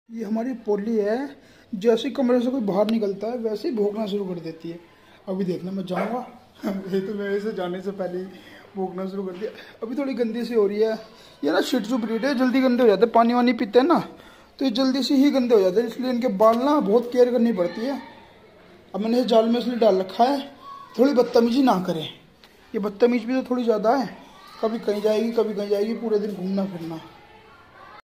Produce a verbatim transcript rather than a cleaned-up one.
ये हमारी पोली है, जैसे ही कमरे से कोई बाहर निकलता है वैसे ही भौंकना शुरू कर देती है। अभी देखना मैं जाऊँगा, ये तो मेरे से जाने से पहले ही भौंकना शुरू कर दिया। अभी थोड़ी गंदी सी हो रही है, ये ना शिट शू ब्रीड है, जल्दी गंदे हो जाते हैं, पानी वानी पीते हैं ना तो ये जल्दी से ही गंदे हो जाते हैं, इसलिए इनके बाल ना बहुत केयर करनी पड़ती है। अब मैंने जाल में इसलिए डाल रखा है, थोड़ी बदतमीजी ना करें। ये बदतमीज भी तो थोड़ी ज़्यादा है, कभी कहीं जाएगी कभी कहीं जाएगी, पूरे दिन घूमना फिरना।